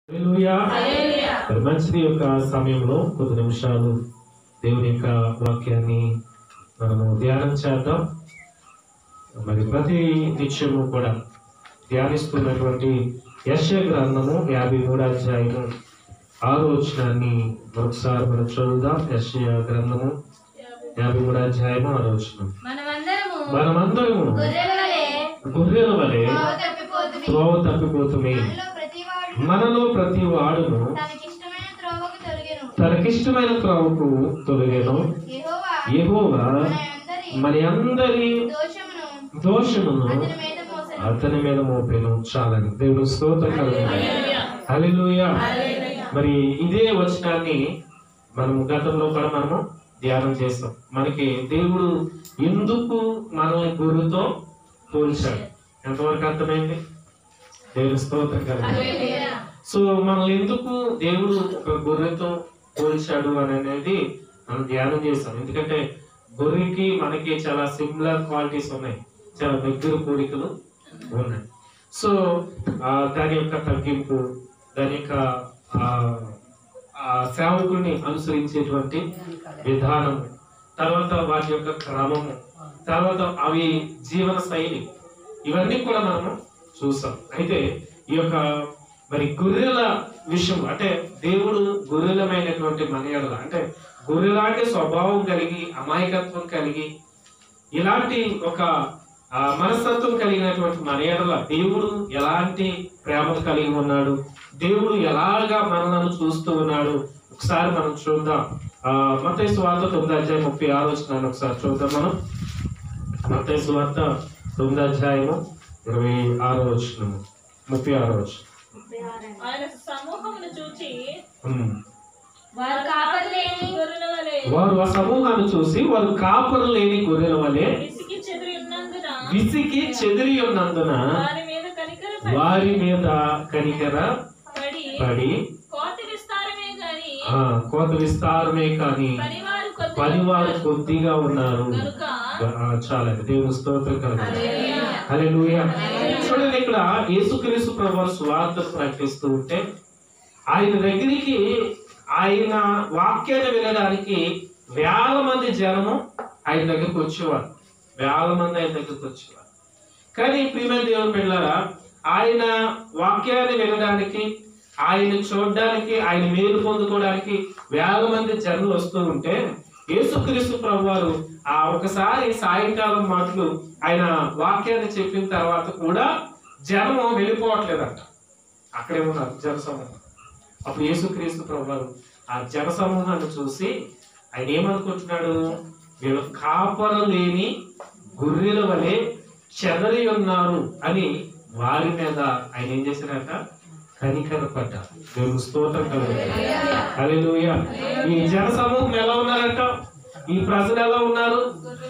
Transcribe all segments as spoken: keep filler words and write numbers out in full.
మంచిది యొక్క సమయంలో కొద్ది నిమిషాలు దేవుని యొక్క వాక్యాన్ని మనము ధ్యానం చేద్దాం. మరి ప్రతి నిత్యము కూడా ధ్యానిస్తున్నటువంటి యెషయా గ్రంథము యాభై మూడు అధ్యాయము ఆరో వచనాన్ని మరొకసారి మనం చదువుదాం. యెషయా గ్రంథము యాభై మూడు అధ్యాయము ఆరో వచనం. మనమందరము గొర్రెల వలె త్రోవ తప్పిపోతుమే, మనలో ప్రతి వాడును తనకిష్టమైన త్రోవకు తొలగెను. యెహోవా మన అందరి దోషమును అతని మీద మోపెను. చాలని దేవుడు స్తోత్రం కలుగును. హల్లెలూయా. మరి ఇదే వచనాన్ని మనం గతంలో కూడా మనము ధ్యానం చేస్తాం. మనకి దేవుడు ఎందుకు మనల్ని గొర్రెతో పోల్చాడు ఎంతవరకు అర్థమైంది? దేవుడు స్తోత్రం కలుగును. సో మనల్ని ఎందుకు దేవుడు ఒక గొర్రెతో పోల్చాడు అని అనేది మనం ధ్యానం చేస్తాం. ఎందుకంటే గొర్రెకి మనకి చాలా సిమిలర్ క్వాలిటీస్ ఉన్నాయి, చాలా దగ్గర కోరికలు ఉన్నాయి. సో ఆ దాని యొక్క తగ్గింపు, దాని యొక్క ఆ సేవకుల్ని అనుసరించేటువంటి విధానం, తర్వాత వాటి యొక్క క్రమము, తర్వాత అవి జీవన శైలి, ఇవన్నీ కూడా మనము చూసాం. అయితే ఈ యొక్క మరి గొర్రెల విషయం అంటే దేవుడు గొర్రెలమైనటువంటి మన యెడల అంటే గొర్రెలాంటి స్వభావం కలిగి, అమాయకత్వం కలిగి, ఇలాంటి ఒక మనస్తత్వం కలిగినటువంటి మన యెడల దేవుడు ఎలాంటి ప్రేమను కలిగి ఉన్నాడు, దేవుడు ఎలాగా మనలను చూస్తూ ఉన్నాడు ఒకసారి మనం చూద్దాం. ఆ మత్తయి సువార్త తొమ్మిది అధ్యాయం ముప్పై ఆరు వచనాన్ని ఒకసారి చూద్దాం. మనం మత్తయి సువార్త తొమ్మిది అధ్యాయము ఇరవై ఆరో వచనము ముప్పై ఆరో వచనం. ఆయన సమూహమును చూచి వారు ఆ సమూహాన్ని చూసి వారు కాపరు లేని గొర్రెల వలె విసికి చెదిరి ఉన్నందున వారి మీద కనికర పడి కోత విస్తారమే కానీ పనివారు కొద్దిగా ఉన్నారు. చాలా దేవుని స్తోత్రం కలుగును. హల్లెలూయా. చూడండి, ఇక్కడ యేసుక్రీస్తు ప్రభువు సువార్తను ప్రకటిస్తూ ఉంటే ఆయన దగ్గరికి, ఆయన వాక్యాన్ని వినడానికి వేల మంది జనము ఆయన దగ్గరికి వచ్చేవారు. వేల మంది ఆయన దగ్గరికి వచ్చేవారు. కానీ ప్రియమైన దేవుని బిడ్డలారా, ఆయన వాక్యాన్ని వినడానికి, ఆయన చూడడానికి, ఆయన మేలు పొందుకోవడానికి వేల మంది జనులు వస్తూ ఉంటే యేసుక్రీస్తు ప్రభువారు ఆ ఒకసారి సాయంకాలం మాటలు ఆయన వాక్యాన్ని చెప్పిన తర్వాత కూడా జనము వెళ్ళిపోవట్లేదంట, అక్కడే ఉన్నారు జన సమూహం. అప్పుడు యేసుక్రీస్తు ప్రభువారు ఆ జన సమూహాన్ని చూసి ఆయన ఏమనుకుంటున్నాడు, వీళ్ళు కాపరు లేని గొర్రెల వలె చెదరి ఉన్నారు అని వారి మీద ఆయన ఏం చేశారట, కనికరపడ్డారు. దేవుని స్తోత్రం కలుగును. హల్లెలూయా. ఈ జన సమూహం ఎలా ఉన్నారట, ఈ ప్రజలు ఎలా ఉన్నారు,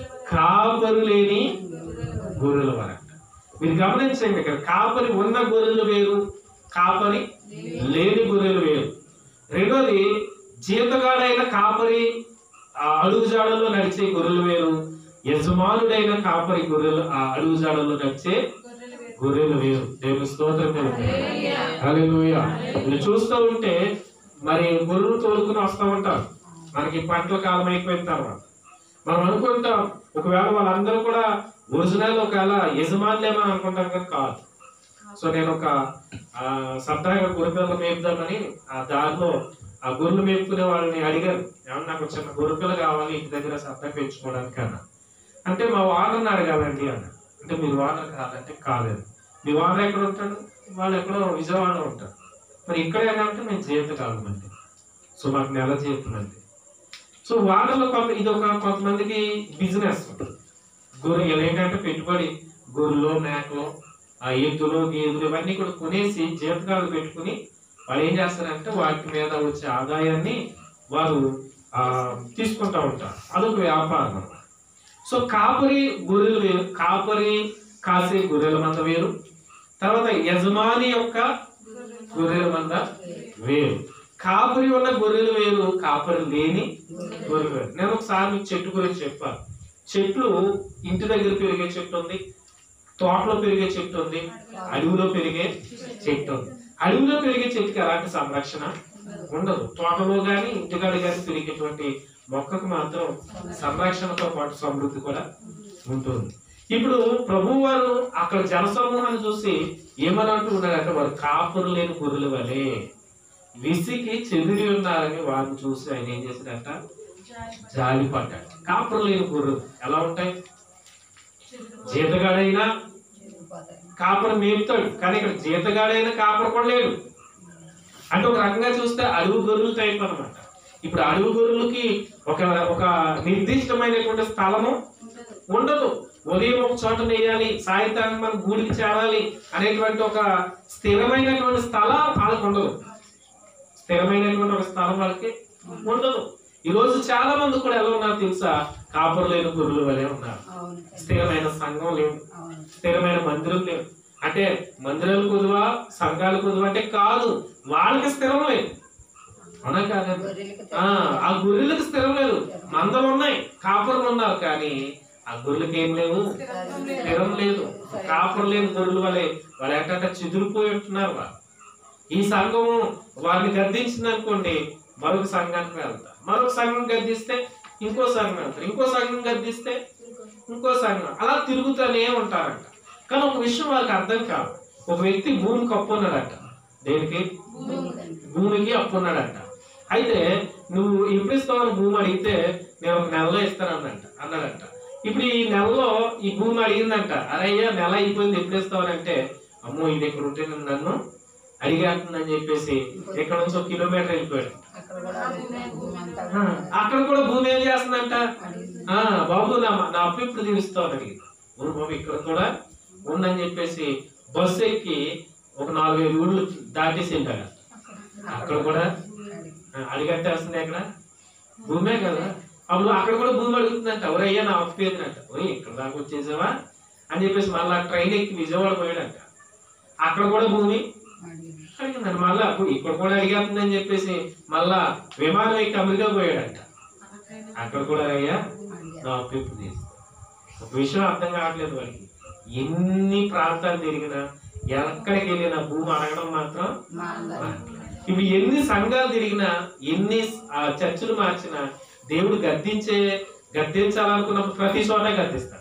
కాపరు లేని గొర్రెల వారట. మీరు గమనించండి, ఇక్కడ కాపరి ఉన్న గొర్రెలు వేరు, కాపరి లేని గొర్రెలు వేరు. రెండోది, జీతగాడైన కాపరి అడుగుజాడల్లో నడిచే గొర్రెలు వేరు, యజమానుడైన కాపరి గొర్రెలు ఆ అడుగుజాడల్లో నడిచే గొర్రెలు వేరు. దేవుని స్తోత్రం కలుగును. హల్లెలూయా. మీరు చూస్తూ ఉంటే మరి గొర్రెలు తోలుకుని వస్తూ ఉంటారు. మనకి పంటల కాలం అయిపోయిన తర్వాత మనం అనుకుంటాం ఒకవేళ వాళ్ళందరూ కూడా ఒరిజినల్ ఒకవేళ యజమానులేమో అనుకుంటాం కానీ కాదు. సో నేను ఒక సరదాగా గొర్రెపిల్లలు మేపుదామని ఆ దారిలో ఆ గొర్రెలు మేపుకునే వాళ్ళని అడిగాను, ఏమన్నా నాకు చిన్న గొర్రెపిల్ల కావాలి ఇంటి దగ్గర సరదా పెంచుకోవడానికి అన్న. అంటే మా వానర్ని అడగాలండి అన్న. అంటే మీరు వానర్ కాదంటే కాలేదు. మీ వానర్ ఎక్కడ ఉంటాడు, వాళ్ళు ఎక్కడో విజయవాడలో ఉంటారు. మరి ఇక్కడ ఏంటంటే మేము జీవిత కాలం అండి, సో మాకు నెల జీవితం అండి. సో వానర్లో కొంత ఇది ఒక కొంతమందికి బిజినెస్. గొర్రెలు ఏంటంటే పెట్టుబడి, గొర్రెలు మేకలు ఆ ఎద్దులు గేదెలు ఇవన్నీ కూడా కొనేసి జీవితకాలు పెట్టుకుని వాళ్ళు ఏం చేస్తారంటే వాటి మీద వచ్చే ఆదాయాన్ని వారు ఆ తీసుకుంటా ఉంటారు. అదొక వ్యాపారం అన్నమాట. సో కాపరి గొర్రెలు వేరు, కాపరి కాసే గొర్రెల మంద వేరు, తర్వాత యజమాని యొక్క గొర్రెల మంద వేరు. కాపరి ఉన్న గొర్రెలు వేరు, కాపరి లేని గొర్రెలు వేరు. నేను ఒకసారి మీకు చెట్టు గురించి చెప్పాను. చెట్లు ఇంటి దగ్గర పెరిగే చెట్టు ఉంది, తోటలో పెరిగే చెట్టు ఉంది, అడవిలో పెరిగే చెట్టు ఉంది. అడవిలో పెరిగే చెట్టుకి ఎలాంటి సంరక్షణ ఉండదు. తోటలో కానీ ఇంటికాడ కానీ పెరిగేటువంటి మొక్కకు మాత్రం సంరక్షణతో పాటు సమృద్ధి కూడా ఉంటుంది. ఇప్పుడు ప్రభు వారు అక్కడ జనసమూహాన్ని చూసి ఏమని అంటున్నారంటే వారు కాపురు లేని గొర్రెల వలె విసికి చెదిరి ఉన్నారని వారిని చూసి ఆయన ఏం చేశాడంట, జాలి పడ్డాడు. కాపురు లేని గొర్రెలు ఎలా ఉంటాయి? జీతగాడైనా కాపురు మేపుతాడు, కానీ ఇక్కడ జీతగాడైనా కాపురు కూడా లేడు. అంటే ఒక రకంగా చూస్తే అడవి గొర్రెలు టైప్ అనమాట. ఇప్పుడు అడవి గొర్రెలకి ఒక ఒక నిర్దిష్టమైనటువంటి స్థలము ఉండదు. ఉదయం ఒక చోట వేయాలి, సాయంత్రానికి మనం గూడికి చేరాలి అనేటువంటి ఒక స్థిరమైనటువంటి స్థలం వాళ్ళకి ఉండదు. స్థిరమైనటువంటి ఒక స్థలం వాళ్ళకి ఉండదు. ఈ రోజు చాలా మంది కూడా ఎలా ఉన్నారు తెలుసా? కాపురు లేని గొర్రెల వలె ఉన్నారు. స్థిరమైన సంఘం లేదు, స్థిరమైన మందిరం లేదు. అంటే మందిరాలు కుదువా, సంఘాలు కుదువా అంటే కాదు, వాళ్ళకి స్థిరం లేదు. అవునా కాదు? ఆ గొర్రెలకు స్థిరం లేదు. మందలు ఉన్నాయి, కాపురులు ఉన్నారు, కానీ ఆ గొర్రెలకు ఏం లేవు, స్థిరం లేదు. కాపురు లేని గొర్రెల వలె వాళ్ళు ఏంటంటే చెదిరిపోయి ఉంటున్నారు. వాళ్ళు ఈ సంఘము వారిని గద్దించింది అనుకోండి, మరొక సంఘానికి వెళ్తారు. మరొక సంఘం గద్దిస్తే ఇంకో సంఘం వెళ్తారు, ఇంకో సంఘం గద్దిస్తే ఇంకో సంఘం, అలా తిరుగుతూనే ఉంటారంట. కానీ ఒక విషయం వాళ్ళకి అర్థం కాదు. ఒక వ్యక్తి భూమికి అప్పు ఉన్నాడట. దేనికి? భూమికి అప్పు ఉన్నాడట. అయితే నువ్వు ఎప్పుడు ఇస్తావని భూమి అడిగితే నేను ఒక నెలలో ఇస్తానన్నంట అన్నాడంట. ఇప్పుడు ఈ నెలలో ఈ భూమి అడిగిందంట, అరయ్యా నెల అయిపోయింది ఎప్పుడు ఇస్తావనంటే, అమ్మో ఇది ఇక్కడ ఉంటే నన్ను అడిగేస్తుందని చెప్పేసి ఇక్కడ నుంచి ఒక కిలోమీటర్ వెళ్ళిపోయాడు. అక్కడ కూడా భూమి ఏం చేస్తుందంట, ఆ బాబు నా నా అప్పు ఇప్పుడు తీరుస్తావు అడిగింది. ఊరు బాబు ఇక్కడ కూడా ఉందని చెప్పేసి బస్సు ఎక్కి ఒక నాలుగైదు ఊళ్ళు దాటేసి ఉంటాడు. అక్కడ కూడా అడిగట్టేస్తుంది. అక్కడ భూమే కదా. అప్పుడు అక్కడ కూడా భూమి అడుగుతుందంట, ఎవరయ్యా నా అప్పు ఏదంట. ఓ ఇక్కడ దాకా వచ్చేసావా అని చెప్పేసి మళ్ళీ ట్రైన్ ఎక్కి విజయవాడ పోయాడంట. అక్కడ కూడా భూమి అడిగిందంట. మళ్ళా ఇక్కడ కూడా అడిగేస్తుందని చెప్పేసి మళ్ళా విమానం ఎక్కి అమెరికా పోయాడంట. అక్కడ కూడా అయ్యా నా అప్పు ఇప్పుడు తీసు. ఒక విషయం అర్థం కావట్లేదు వాడికి. ఎన్ని ప్రాంతాలు తిరిగినా, ఎక్కడికి వెళ్ళినా భూమి అడగడం మాత్రం. ఇప్పుడు ఎన్ని సంఘాలు తిరిగినా, ఎన్ని చర్చలు మార్చినా దేవుడు గద్దించే గద్దించాలనుకున్నప్పుడు ప్రతి చోట గద్దిస్తాడు.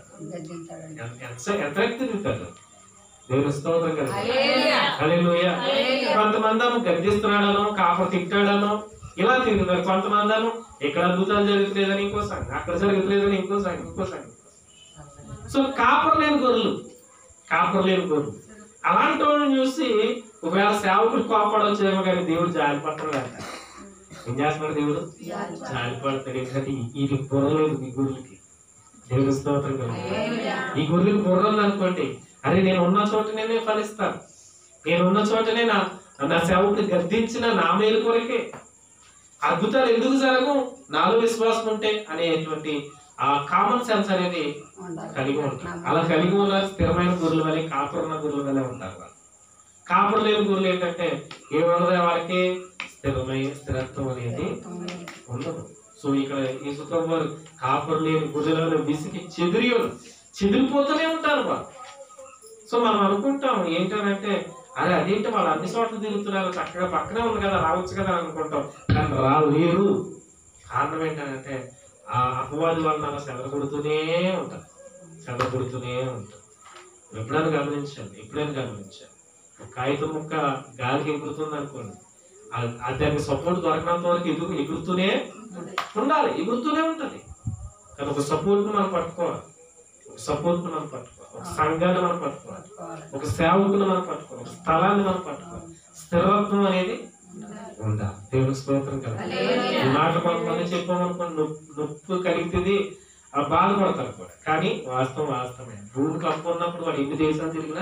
ఎంత ఎంత తిరుగుతాడు దేవుని స్తోత్రం కదా. హల్లెలూయా. కొంతమంది గద్దిస్తున్నాడనో, కాపురు తిట్టాడనో ఇలా తిరుగుతారు. కొంతమంది ఇక్కడ అద్భుతాలు జరుగుతలేదని ఇంకో సంఘం, అక్కడ జరుగుతలేదని ఇంకో సంఘం, ఇంకో సంఘం. సో కాపురు లేని గొర్రెలు, కాపురు లేని గొర్రెలు అలాంటి వాళ్ళని చూసి ఒకవేళ సేవకుడు కోపడవచ్చేమో, కానీ దేవుడు జాలి పడతాడు అంట. ఏం చేస్తున్నాడు దేవుడు? జాలి పడతాడు. ఎందుకంటే ఇది బుర్రలేదు ఈ గొర్రెలకి. దేవుని స్తోత్రం కదా. ఈ గొర్రెలకు బుర్రలు అనుకోండి, అరే నేను ఉన్న చోటనే ఫలిస్తాను, నేను ఉన్న చోటనే నా నా సేవకుడు గద్దించిన నా మేలు కొరకే, అద్భుతాలు ఎందుకు జరగవు నాలో విశ్వాసం ఉంటే అనేటువంటి ఆ కామన్ సెన్స్ అనేది కలిగి ఉంటారు. అలా కలిగి ఉన్నారు. స్థిరమైన గొర్రెల వల్ల, కాపురున్న గొర్రెల వల్లే ఉంటారు వాళ్ళు. కాపురు లేని గొర్రెలు ఏంటంటే ఏమన్నది వాళ్ళకి స్థిరమైన స్థిరత్వం అనేది ఉండదు. సో ఇక్కడ ఈ సుఖం వారు కాపురు లేని గొర్రెలను విసికి చెదిరి చెదిరిపోతూనే ఉంటారు వాళ్ళు. సో మనం అనుకుంటాం ఏంటంటే, అరే అదేంటి వాళ్ళు అన్ని చోట్ల తిరుగుతున్నారు, చక్కగా పక్కనే ఉంది కదా, రావచ్చు కదా అనుకుంటాం. కానీ రాలేరు. కారణం ఏంటంటే ఆ అపవాది వలన చెదరగొడుతూనే ఉంటారు, చెదరగొడుతూనే ఉంటారు. ఎప్పుడైనా గమనించండి, ఎప్పుడైనా గమనించండి. ఒక కాగితం ముక్క గాలికి ఎగురుతుంది అనుకోండి, దానికి సపోర్ట్ దొరకనంత వరకు ఎగురు ఎగురుతూనే ఉండాలి, ఎగురుతూనే ఉంటుంది. కానీ ఒక సపోర్ట్ను మనం పట్టుకోవాలి, ఒక సపోర్ట్ను మనం పట్టుకోవాలి, ఒక సంఘాన్ని మనం పట్టుకోవాలి, ఒక సేవకుని మనం పట్టుకోవాలి, ఒక స్థలాన్ని మనం పట్టుకోవాలి. స్థిరత్వం అనేది ఉండాలి. దేవుని స్తోత్రం కదా. ఈ మాట కొంతమంది చెప్పామనుకోండి, నొప్పి నొప్పి కలిగితే ఆ బాధపడతారు కూడా. కానీ వాస్తవం వాస్తవమే. భూమికి అప్పు ఉన్నప్పుడు వాడు ఎన్ని దేశాలు తిరిగినా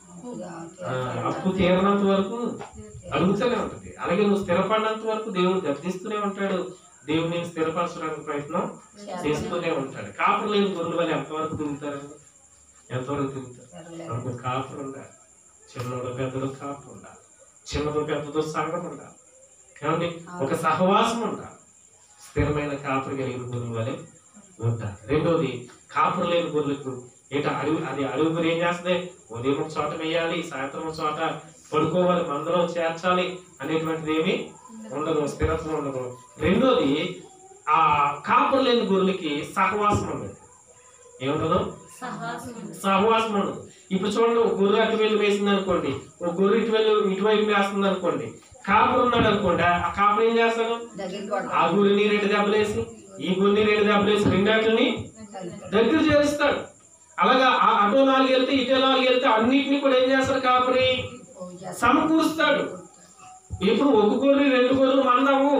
అప్పు తీరనంత వరకు అడుగుతూనే ఉంటుంది. అలాగే నువ్వు స్థిరపడినంత వరకు దేవుడు గర్దిస్తూనే ఉంటాడు, దేవుడిని స్థిరపరచడానికి ప్రయత్నం చేస్తూనే ఉంటాడు. కాపురు లేని గొర్రెల వల్ల ఎంతవరకు తిరుగుతారండి? ఎంతవరకు తిరుగుతారు? మనకు కాపురు ఉండాలి, చిన్నదో పెద్దదో కాపురు ఉండాలి, చిన్నదో పెద్దదో సంఘం ఉండాలి, ఏమండి ఒక సహవాసం ఉండాలి. స్థిరమైన కాపురు కలిగిన గొర్రెల వలె ఉంటారు. రెండోది కాపురు లేని గొర్రెలకు ఏంట అడుగు అది అడుగు ఏం చేస్తుంది? ఉదయం ఒక చోట వేయాలి, సాయంత్రం ఒక చోట పడుకోవాలి, మందలో చేర్చాలి అనేటువంటిది ఏమి ఉండదు, స్థిరత్వం ఉండదు. రెండోది, ఆ కాపురు లేని గొర్రెలకి సహవాసం ఉండదు. ఏముండదు? సహవాసం ఉండదు. ఇప్పుడు చూడండి, ఒక గొర్రె అటు వెళ్ళి వేసింది అనుకోండి, ఒక గొర్రె ఇటు వెళ్ళి ఇటువైపు వేస్తుంది అనుకోండి, కాపురు ఉన్నాడు అనుకోండి, ఆ కాపురు ఏం చేస్తాడు? ఆ గొర్రెని రెండు దెబ్బలేసి ఈ గొర్రెని రెండు దెబ్బలేసి రెండాటిని దగ్గర చేస్తాడు. అలాగా అటో నాలుగు వెళ్తే ఇటో నాలుగు వెళ్తే అన్నిటినీ కూడా ఏం చేస్తాడు? కాపురి సమకూరుస్తాడు. ఇప్పుడు ఒక గొర్రె రెండు గొర్రెలు మందవు,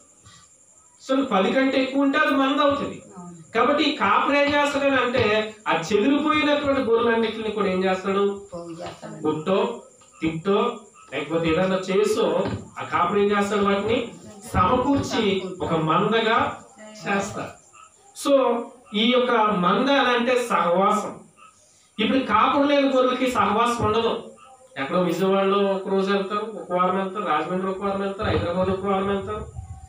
సో పది కంటే ఎక్కువ ఉంటే అది మంద అవుతుంది. కాబట్టి ఈ కాపురు ఏం చేస్తాడని అంటే ఆ చెదిరిపోయినటువంటి గొర్రెలన్నింటినీ కూడా ఏం చేస్తాడు? గుట్టో తిట్టో లేకపోతే ఏదన్నా చేసో ఆ కాపురు ఏం చేస్తాడు? వాటిని సమకూర్చి ఒక మందగా చేస్తాడు. సో ఈ యొక్క మంద అని అంటే సహవాసం. ఇప్పుడు కాపురు లేని గొర్రెలకి సహవాసం ఉండదు. ఎక్కడో విజయవాడలో ఒక రోజు వెళ్తారు, ఒక వారం వెళ్తారు, రాజమండ్రి ఒక వారం వెళ్తారు, హైదరాబాద్ ఒక వారం వెళ్తారు,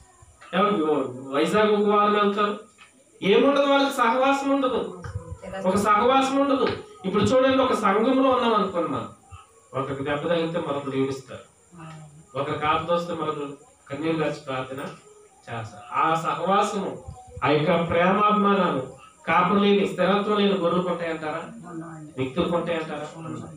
వైజాగ్ ఒక వారం వెళ్తారు. ఏముండదు వాళ్ళకి? సహవాసం ఉండదు, ఒక సహవాసం ఉండదు. ఇప్పుడు చూడండి, ఒక సంఘంలో ఉన్నాం అనుకోండి, మనం ఒకరికి దెబ్బ తగిలితే మరొకరు ఏడుస్తారు, ఒకరికి ఆపద వస్తే మరొకరు కన్నీరు గార్చి ప్రార్థన చేస్తారు. ఆ సహవాసము, ఆ యొక్క ప్రేమాభిమానాలు కాపురు లేని స్థిరత్వం లేని గొర్రెలు కొంటాయంటారా? వ్యక్తులు కొంటాయంటారా?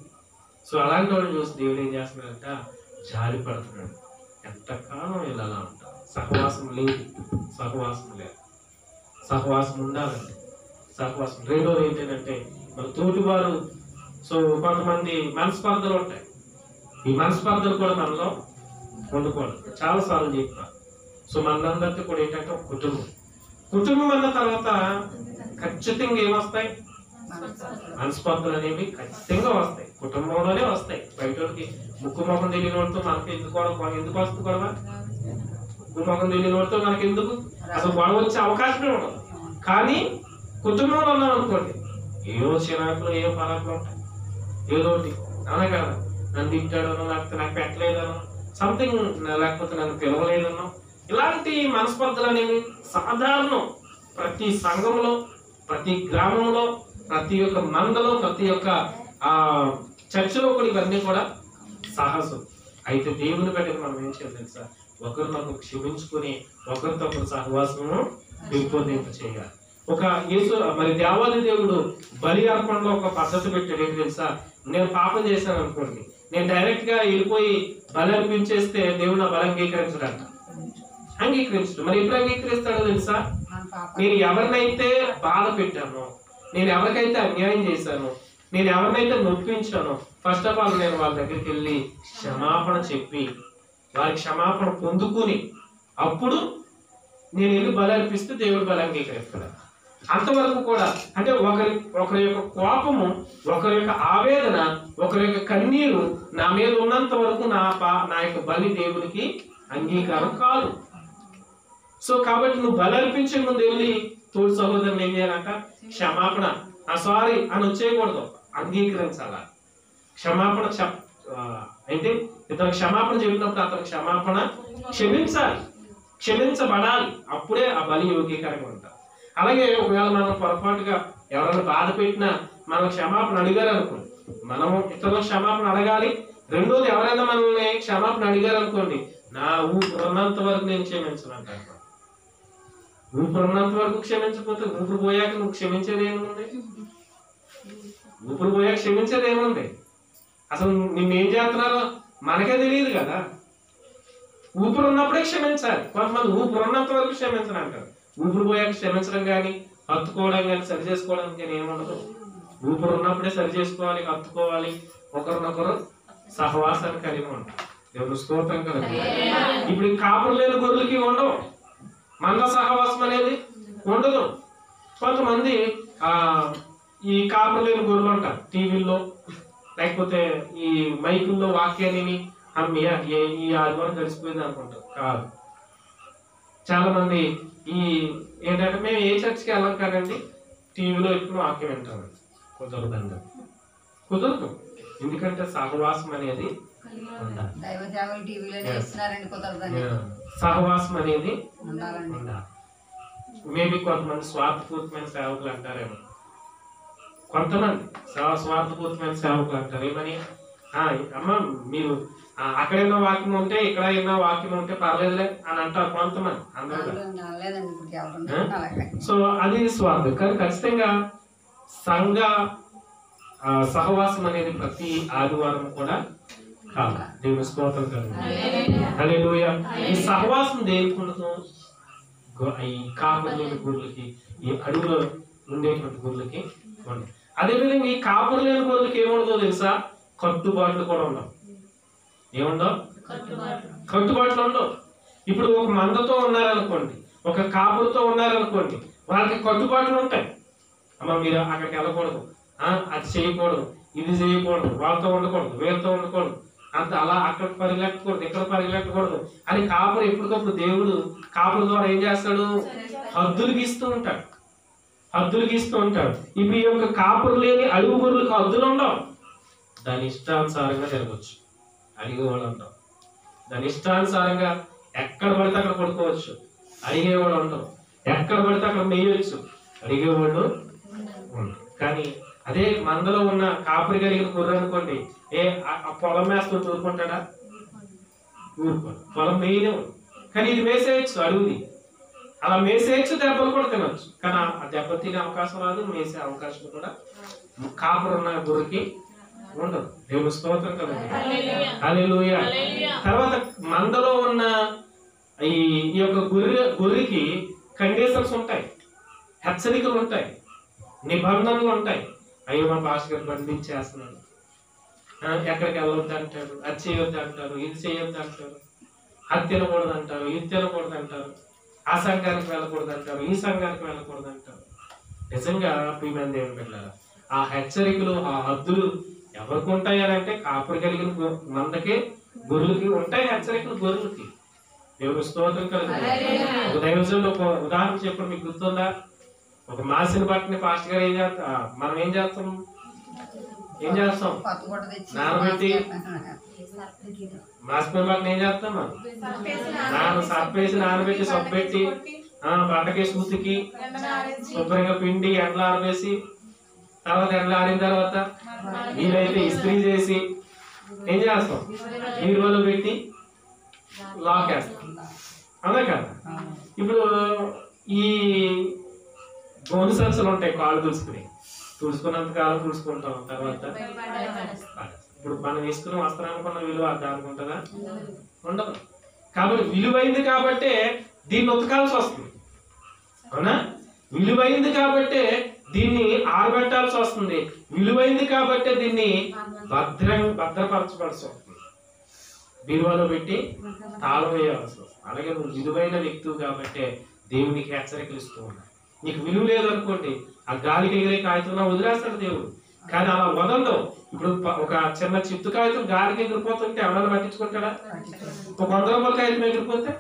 సో అలాంటి వాళ్ళని చూసి దేవుడు ఏం చేస్తున్నాడంట? జాలి పడుతున్నాడు. ఎంతకాలం ఇలా ఉంటారు? సహవాసం లేదు, సహవాసం లేదు. సహవాసం ఉండాలండి, సహవాసం. రెండోది ఏంటంటే మన తోటి వారు, సో కొంతమంది మనస్పర్ధలు ఉంటాయి. ఈ మనస్పర్ధలు కూడా మనలో ఉండకూడదు. చాలా సార్లు చెప్తాను. సో మనందరికీ కూడా ఏంటంటే ఒక కుటుంబం. కుటుంబం అన్న తర్వాత ఖచ్చితంగా ఏమొస్తాయి? మనస్పర్ధలు అనేవి ఖచ్చితంగా వస్తాయి. కుటుంబంలోనే వస్తాయి. బయటకి ముక్కు ముఖం తెలియని వాడితో మనకి ఎందుకు ఎందుకు వస్తుంది గొడవ? ముక్కు ముఖం తెలియని వాడితో మనకి ఎందుకు అసలు గొడవ వచ్చే అవకాశమే ఉండదు. కానీ కుటుంబంలో ఉన్నాం అనుకోండి, ఏవో చిరాకులు ఏవో పరాకులు ఉంటాయి, ఏదో ఒకటి అవునా కదా? నన్ను తిట్టాడనో, లేకపోతే నాకు పెట్టలేదనో, సంథింగ్, లేకపోతే నన్ను పిలవలేదనో, ఇలాంటి మనస్పర్ధలు అనేవి సాధారణం. ప్రతి సంఘంలో, ప్రతి గ్రామంలో, ప్రతి ఒక్క మందలో, ప్రతి ఒక్క ఆ చర్చలో కూడా ఇవన్నీ కూడా సాహసం. అయితే దేవుని బట్టి మనం ఏం చేయాలి తెలుసా? ఒకరినొకరు క్షమించుకుని ఒకరితో ఒకరు సహవాసము పెంపొందింప చేయాలి. ఒక యేసు మరి దేవాది దేవుడు బలి అర్పణలో ఒక పద్ధతి పెట్టాడు. ఏంటి తెలుసా? నేను పాపం చేశాను అనుకోండి, నేను డైరెక్ట్ గా వెళ్ళిపోయి బలి అర్పించేస్తే దేవుడు నా బలి అంగీకరించడంట. అంగీకరించడు. మరి ఎప్పుడు అంగీకరిస్తాడో తెలుసా? నేను ఎవరినైతే బాధ పెట్టానో, నేను ఎవరికైతే అన్యాయం చేశానో, నేను ఎవరినైతే నొప్పించానో, ఫస్ట్ ఆఫ్ ఆల్ నేను వాళ్ళ దగ్గరికి వెళ్ళి క్షమాపణ చెప్పి వారి క్షమాపణ పొందుకుని అప్పుడు నేను వెళ్ళి బలి అర్పిస్తే దేవుడు బలి అంగీకరిస్తాడు. అంతవరకు కూడా అంటే ఒకరి ఒకరి యొక్క కోపము, ఒకరి యొక్క ఆవేదన, ఒకరి యొక్క కన్నీరు నా మీద ఉన్నంత వరకు నా పా నా యొక్క బలి దేవుడికి అంగీకారం కాదు. సో కాబట్టి నువ్వు బలి అర్పించే ముందు వెళ్ళి తోడు సహోదరుని ఏం చేయాలంట? క్షమాపణ, ఆ సారీ అని వచ్చేయకూడదు, అంగీకరించాల. క్షమాపణ చెప్ అంటే ఇతను క్షమాపణ చెప్పినప్పుడు అతను క్షమాపణ క్షమించాలి, క్షమించబడాలి. అప్పుడే ఆ బలి యోగ్యకరంగా ఉంటారు. అలాగే ఒకవేళ మనం పొరపాటుగా ఎవరైనా బాధ పెట్టినా మనం క్షమాపణ అడిగారు అనుకోండి, మనము ఇతరులకు క్షమాపణ అడగాలి. రెండోది, ఎవరైనా మనల్ని క్షమాపణ అడిగారు అనుకోండి, నా ఊపిరి ఉన్నంత వరకు నేను క్షమించనంటాను. ఊపిరి ఉన్నంత వరకు క్షమించకపోతే ఊపిరి పోయాక నువ్వు క్షమించేది ఏముంది? ఊపిరి పోయాక క్షమించేది ఏముంది? అసలు నిన్నేం చేస్తున్నారో మనకే తెలియదు కదా. ఊపిరి ఉన్నప్పుడే క్షమించాలి. కొంతమంది ఊపిరి ఉన్నంత వరకు క్షమించడం అంటారు. ఊపిరి పోయాక క్షమించడం కానీ, హత్తుకోవడం కానీ, సరి చేసుకోవడం కానీ ఏముండదు. ఊపిరి ఉన్నప్పుడే సరి చేసుకోవాలి, హత్తుకోవాలి, ఒకరినొకరు సహవాసాన్ని కలిగి ఉంటారు. దేవుని స్తోత్రం కలిగి. ఇప్పుడు కాపురు లేని గొర్రెలకి ఉండవు, మంద సహవాసం అనేది ఉండదు. కొంతమంది ఆ ఈ కాపురు లేని గొర్రెలు ఉంటారు, టీవీల్లో లేకపోతే ఈ మైకుల్లో వాక్యాన్ని అమ్మి ఈ ఆదివారం గడిచిపోయింది అనుకుంటారు. కాదు. చాలా మంది ఈ ఏంటంటే మేము ఏ చర్చికి వెళ్ళాం కాదండి, టీవీలో ఎక్కువ వాక్యం వింటామండి. కుదరదండి, కుదరదు. ఎందుకంటే సహవాసం అనేది సహవాసం అనేది ఉండాలి. మేబీ కొంతమంది స్వార్థపూరితమైన సేవకులు అంటారేమో, కొంతమంది స్వార్థపూరితమైన సేవకులు అంటారు ఏమని, అమ్మ మీరు అక్కడైనా వాక్యం ఉంటే ఇక్కడ అయినా వాక్యం ఉంటే పర్లేదులే అని అంటారు కొంతమంది, అందరూ. సో అది స్వార్థం. కానీ ఖచ్చితంగా సంఘ సహవాసం అనేది ప్రతి ఆదివారం కూడా కావాలి. దేవుని స్తోత్రం కలుగుతుంది. హల్లెలూయా. ఈ సహవాసం దేనికి ఉండదు? ఈ కాపురలేని గొర్రెలకి, ఈ అడుగులో ఉండేటువంటి గొర్రెలకి ఉండదు. అదేవిధంగా ఈ కాపురు లేని గొర్రెలకి ఏముండదో తెలుసా? కట్టుబాట్లు కూడా ఉండవు. ఏముండవు? కట్టుబాట్లు ఉండవు. ఇప్పుడు ఒక మందతో ఉన్నారనుకోండి, ఒక కాపురుతో ఉన్నారనుకోండి, వాళ్ళకి కట్టుబాట్లు ఉంటాయి. అమ్మ మీరు అక్కడికి వెళ్ళకూడదు, అది చేయకూడదు, ఇది చేయకూడదు, వాళ్ళతో ఉండకూడదు, వీళ్ళతో ఉండకూడదు, అంత అలా అక్కడ పరిగెట్టకూడదు, ఇక్కడ పరిగెట్టకూడదు అని కాపురు ఎప్పటికప్పుడు దేవుడు కాపురు ద్వారా ఏం చేస్తాడు? హద్దులు గీస్తూ ఉంటాడు, హద్దులు గీస్తూ ఉంటాడు. ఇప్పుడు ఈ యొక్క కాపురు లేని అడుగు గొర్రెలకు హద్దులు ఉండవు. దాని ఇష్టానుసారంగా జరగవచ్చు. అడిగేవాళ్ళు ఉంటాం, దాని ఇష్టానుసారంగా ఎక్కడ పడితే అక్కడ పడుకోవచ్చు. అడిగేవాళ్ళు ఉంటాం, ఎక్కడ పడితే అక్కడ మేయవచ్చు. అడిగేవాళ్ళు ఉంటాం. కానీ అదే మందలో ఉన్న కాపురి కలిగిన గొర్రె అనుకోండి, ఏ పొలం వేస్తూ ఊరుకుంటాడా? ఊరుకోడు. పొలం మేయనే. కానీ ఇది మేసేయచ్చు, అడుగుది అలా మేసేయచ్చు, దెబ్బలు కూడా తినచ్చు. కానీ ఆ దెబ్బ తినే అవకాశం రాదు, మేసే అవకాశం కూడా కాపురు ఉన్న గొర్రెకి ఉండదు. దేవుని స్తోత్రం కదా. హల్లెలూయా. తర్వాత మందలో ఉన్న ఈ యొక్క గొర్రె గొర్రెకి కండిషన్స్ ఉంటాయి, హెచ్చరికలు ఉంటాయి, నిబంధనలు ఉంటాయి. అయ్యో మా పాస్టర్ గారు బంధించేస్తున్నాడు, ఎక్కడికి వెళ్ళొద్దు అంటారు, అది చేయొద్దు అంటారు, ఇది చేయొద్దు అంటారు, అది తినకూడదు అంటారు, ఇది తినకూడదు అంటారు, ఆ సంఘానికి వెళ్ళకూడదు అంటారు, ఈ సంఘానికి వెళ్ళకూడదు అంటారు. నిజంగా ప్రియమైన దేవుని బిడ్డలారా, ఆ హెచ్చరికలు, ఆ హద్దులు ఎవరికి ఉంటాయి అని అంటే కాపురు కలిగిన మందకి గొర్రెలకి ఉంటాయి. హెచ్చరికలు గొర్రెలకి. దేవుని స్తోత్రం కలుగుతుంది. ఒక దైవజనుడు ఒక ఉదాహరణ చెప్పడం మీకు గుర్తుందా? ఒక మాసిన బట్టని పాస్టర్ గారు ఏం చేస్తా, మనం ఏం చేస్తాం ఏం చేస్తాం నానబెట్టి, మాసిన బట్టని ఏం చేస్తాం మనం నాన్న సప్పేసి నానబెట్టి సబ్బెట్టి బట్టకేసి ఉతికి శుభ్రంగా పిండి ఎండలో ఆరవేసి, తర్వాత ఎండలో ఆరిన తర్వాత వీలైతే ఇస్త్రీ చేసి ఏం చేస్తాం? బీరువాలో పెట్టి లాక్ వేస్తాం. అవునా కదా? ఇప్పుడు ఈ గోను సంచులు ఉంటాయి, కాళ్ళు తుడుచుకుని తుడుచుకున్నంత కాలం తుడుచుకుంటాం, తర్వాత ఇప్పుడు మనం వేసుకున్న వస్త్రానికి ఉన్న విలువ దానికి ఉంటుందా? ఉండదు. కాబట్టి విలువైంది కాబట్టే దీన్ని ఉతకాల్సి వస్తుంది. అవునా? విలువైంది కాబట్టే దీన్ని ఆరబెట్టాల్సి వస్తుంది. విలువైంది కాబట్టే దీన్ని భద్రం భద్రపరచవలసి వస్తుంది, బీరువాలో పెట్టి తాళం వేయవలసి వస్తుంది. అలాగే నువ్వు విలువైన వ్యక్తువు కాబట్టే దేవునికి హెచ్చరికలు ఇస్తూ ఉన్నాడు. నీకు విలువ లేదనుకోండి, ఆ గాలికి ఎగిరే కాగితం వదిలేస్తాడు దేవుడు. కానీ అలా వదలదు. ఇప్పుడు ఒక చిన్న చిత్తు కాగితం గాలికి ఎగిరిపోతుంటే ఎవరైనా పట్టించుకుంటాడా? ఒక వంద రూపాయల కాగితం ఎగిరిపోతే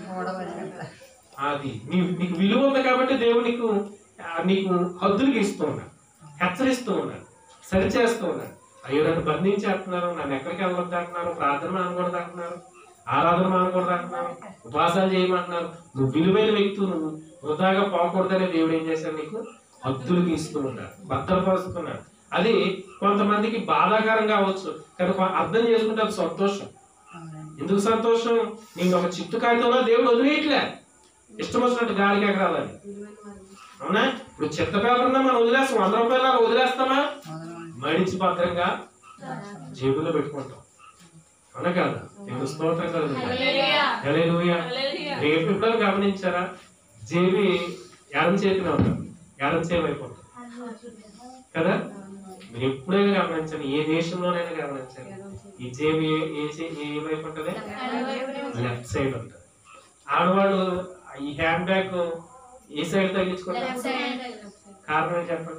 అది నీ నీకు విలువ ఉంది కాబట్టి దేవుడు నీకు నీకు హద్దులకి ఇస్తూ ఉన్నాడు, హెచ్చరిస్తూ ఉన్నాడు, సరిచేస్తూ ఉన్నాడు. అయ్యో నన్ను బంధించేస్తున్నారు, నన్ను ఎక్కడికి వెళ్ళొద్దు అంటున్నారు, ప్రార్థన మానకూడదు అంటున్నారు, ఆరాధన మానకూడదు అంటున్నారు, ఉపవాసాలు చేయమంటున్నారు. నువ్వు విలువైన వ్యక్తులు, నువ్వు వృధాగా పోకూడదనే దేవుడు ఏం చేశాడు? నీకు హద్దులకి ఇస్తూ ఉన్నాడు, భద్రపరుస్తున్నాడు. అది కొంతమందికి బాధాకరంగా అవ్వచ్చు, కానీ అర్థం చేసుకుంటే అది సంతోషం. ఎందుకు సంతోషం? నేను ఒక చిట్టు కాగితంలో దేవుడు వదిలేయట్లే, ఇష్టం వచ్చినట్టు గాలికి ఎగరాలని. అవునా? ఇప్పుడు చెత్త పేపర్ మనం వదిలేస్తాం, వంద రూపాయలు వదిలేస్తామా? మడిచి భద్రంగా జేబులో పెట్టుకుంటాం. అవునా కదా? ఎందుకు స్తోత్రం కలుగుతుంది. హల్లెలూయా. రేపు ఎప్పుడైనా గమనించారా? జేబి ఎడం చేతిలో ఉంటాం, ఎడం చేతి అయిపోతాం కదా? మీరు ఎప్పుడైనా గమనించండి, ఏ దేశంలోనైనా గమనించండి, ఈ జేబి ఏమైపు ఉంటుంది? లెఫ్ట్ సైడ్ ఉంటుంది. ఆడవాళ్ళు ఈ హ్యాండ్ బ్యాగ్ ఏ సైడ్ తగ్గించుకుంటారు? కారణం ఏం చెప్పండి?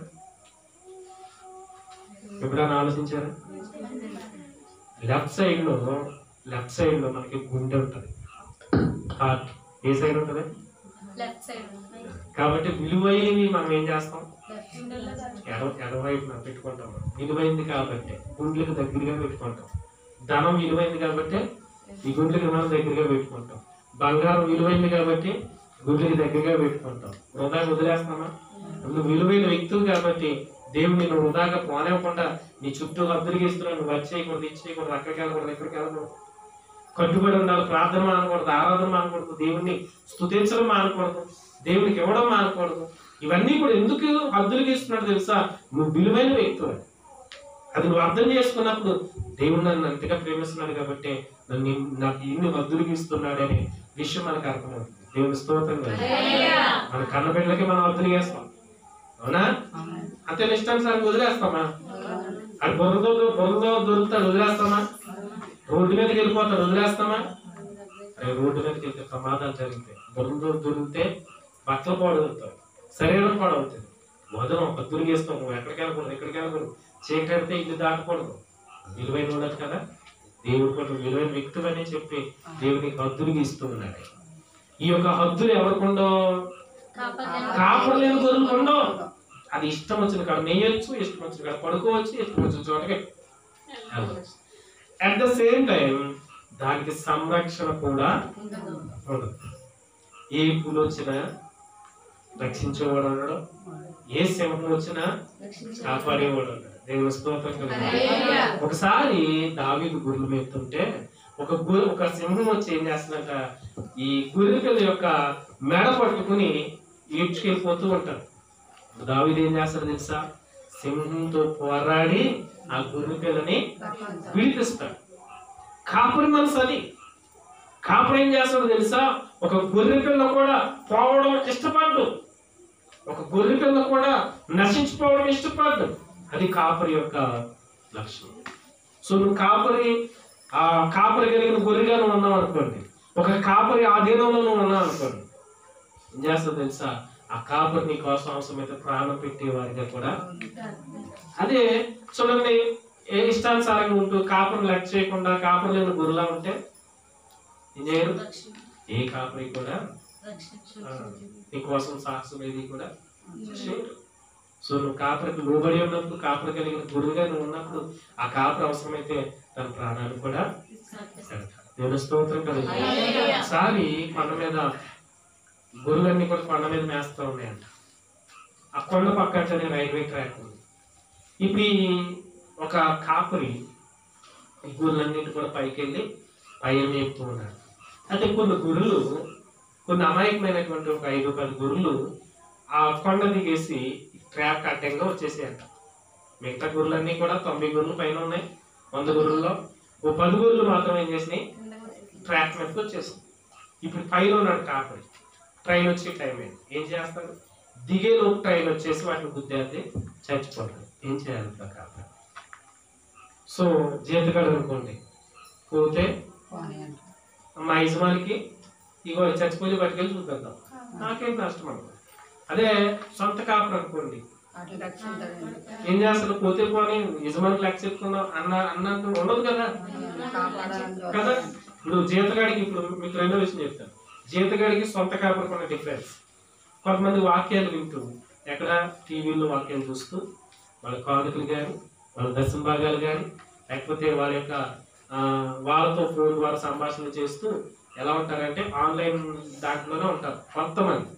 ఎప్పుడైనా ఆలోచించారా? లెఫ్ట్ సైడ్ లో లెఫ్ట్ సైడ్ లో మనకి గుండె ఉంటుంది, హార్ట్ ఏ సైడ్ ఉంటుంది? కాబట్టి విలువైనవి మనం ఏం చేస్తాం? ఎడ ఎడవైపు పెట్టుకుంటాం. విలువైంది కాబట్టి గుండెలకు దగ్గరగా పెట్టుకుంటాం. ధనం విలువైంది కాబట్టి ఈ గుండెలకు మనం దగ్గరగా పెట్టుకుంటాం. బంగారం విలువైంది కాబట్టి గుండెకి దగ్గరగా పెట్టుకుంటాం. వృధా వదిలేస్తామా? నువ్వు విలువైన వ్యక్తులు కాబట్టి దేవుడు నేను వృధాగా పోనివ్వకుండా నీ చుట్టూ హద్దులు గీస్తున్నావు. నువ్వు వచ్చేయకూడదు, ఇచ్చేయకూడదు, అక్కడికి వెళ్ళకూడదు, ఎక్కడికి వెళ్ళకూడదు. కట్టుబడి ఉండాలి. ప్రార్థన మానకూడదు, ఆరాధన మానకూడదు, దేవుణ్ణి స్తుతించడం మానకూడదు, దేవునికి ఇవ్వడం మానకూడదు. ఇవన్నీ కూడా ఎందుకు హద్దులు గీస్తున్నాడు తెలుసా? నువ్వు విలువైన వ్యక్తులు. అది నువ్వు అర్థం చేసుకున్నప్పుడు దేవుడు నన్ను అంతగా ప్రేమిస్తున్నాడు కాబట్టి నన్ను నాకు ఇన్ని హద్దులు గీస్తున్నాడనే విషయం మనకు అర్థమవుతుంది. దేవుని స్తోత్రం కదా. మన కన్న బిడ్డలకి మనం హద్దులు గీస్తాం, అవునా? అంతే ఇష్టానుసారంగా వదిలేస్తామా? అది బుర్రతో బుర్రతో దొరుకుతాడు, వదిలేస్తామా? రోడ్డు మీదకి వెళ్ళిపోతాడు, వదిలేస్తామా? అరే రోడ్డు మీదకి వెళ్తే ప్రమాదాలు జరుగుతాయి. బుర్రతో దొరికితే బట్టలు పాడవుతాయి, శరీరం పాడవుతుంది. వదనం హద్దులు గీస్తాం. నువ్వు ఎక్కడికి వెళ్ళకూడదు, ఎక్కడికి వెళ్ళకూడదు, చీకటితే ఇల్లు దాటకూడదు. విలువైన ఉండదు కదా. దేవుడు కూడా విలువైన వ్యక్తి అని చెప్పి దేవునికి హద్దులు గీస్తూ ఉన్నాడు. ఈ యొక్క హద్దులు ఎవరికొండో? కాపరు లేని గొర్రెలు ఉండవు. అది ఇష్టం వచ్చిన కాడ నెయ్యొచ్చు, ఇష్టం వచ్చిన కాడ పడుకోవచ్చు, ఇష్టం వచ్చిన చోటకి వెళ్ళవచ్చు. అట్ ద సేమ్ టైం దానికి సంరక్షణ కూడా ఉండదు. ఏ పూలు వచ్చినా రక్షించేవాడు ఉండడు, ఏ సింహం వచ్చినా కాపాడేవాడు ఉండడు. దేవుని స్తోత్రం కదా. ఒకసారి దావీదు గొర్రెలు మేపుతుంటే ఒక గొర్రె ఒక సింహం వచ్చి ఏం చేస్తుందంట, ఈ గొర్రె పిల్ల యొక్క మెడ పట్టుకుని ఈడ్చుకెళ్ళిపోతూ ఉంటాడు. దావీదు ఏం చేస్తాడు తెలుసా? సింహంతో పోరాడి ఆ గొర్రె పిల్లని విడిపిస్తాడు. కాపురి మనసు అది. కాపురి ఏం చేస్తాడు తెలుసా? ఒక గొర్రె పిల్ల కూడా పోవడం ఇష్టపడ్డు, ఒక గొర్రె పిల్ల కూడా నశించిపోవడం ఇష్టపడ్డు. అది కాపరి యొక్క లక్షణం. సో నువ్వు కాపరి ఆ కాపరి కలిగిన గొర్రెగా నువ్వు ఉన్నావు అనుకోండి, ఒక కాపరి ఆధీనంలో నువ్వు ఉన్నావు అనుకోండి, ఏం చేస్తావు తెలుసా? ఆ కాపరి నీ కోసం అవసరమైతే ప్రాణం పెట్టే వారిగా కూడా. అదే చూడండి, ఏ ఇష్టానుసారంగా ఉంటూ కాపరిని లెక్క చేయకుండా కాపరి లేని గొర్రెలా ఉంటే ఏం చేయరు? ఏ కాపరి కూడా నీ కోసం సాహసం ఏది కూడా చేయరు. సో నువ్వు కాపరికి లోబడి ఉన్నప్పుడు, కాపరి కలిగిన గురువుగా నువ్వు ఉన్నప్పుడు ఆ కాపరి అవసరమైతే తన ప్రాణాలు కూడా దేవుని స్తోత్రం కలిగి. ఒకసారి కొండ మీద గొర్రెలన్నీ కూడా కొండ మీద మేస్తూ ఉన్నాయంట. ఆ కొండ పక్కనే రైల్వే ట్రాక్ ఉంది. ఇప్పుడు ఈ ఒక కాపరి ఈ గొర్రెలన్నింటి కూడా పైకి వెళ్ళి పైన మేపుతూ ఉన్నాడు. అయితే కొన్ని గొర్రెలు, కొన్ని అమాయకమైనటువంటి ఒక ఐదు పది గొర్రెలు ఆ కొండ దిగేసి ట్రాక్ అడ్డంగా వచ్చేసాయంట. మిగతా గొర్రెలన్నీ కూడా తొంభై గొర్రెలు పైన ఉన్నాయి. వంద గొర్రెల్లో ఓ పది గొర్రెలు మాత్రం ఏం చేసినాయి? ట్రాక్ మీదకి వచ్చేసింది. ఇప్పుడు పైన ఉన్నాడు కాపరి. ట్రైన్ వచ్చే టైం అయింది. ఏం చేస్తాడు? దిగే లోపు ట్రైన్ వచ్చేసి వాటిని గుద్దేది చచ్చిపోతాడు. ఏం చేయాలి కాపరి? సో జీతగాడు అనుకోండి, పోతే మా యజమానికి ఇగో చచ్చిపోయి పట్టుకెళ్ళి చూద్దాం, నాకేం నష్టం అనుకో. అదే సొంత కాపరి అనుకోండి, ఏం చేస్తాడు? పోతే పోనీ యజమానికి లెక్క చెప్పుకుందాం అన్న అన్నట్టు ఉండదు కదా కదా. ఇప్పుడు జీతగాడికి, ఇప్పుడు మీకు రెండో విషయం చెప్తాను. జీతగాడికి సొంత కాపరికి ఉన్న డిఫరెన్స్. కొంతమంది వాక్యాలు వింటూ ఎక్కడ టీవీలో వాక్యాలు చూస్తూ వాళ్ళ కానుకలు కానీ, వాళ్ళ దర్శన భాగాలు కానీ, లేకపోతే వాళ్ళ యొక్క వాళ్ళతో ఫోన్ ద్వారా సంభాషణ చేస్తూ ఎలా ఉంటారంటే ఆన్లైన్ దాంట్లోనే ఉంటారు కొంతమంది.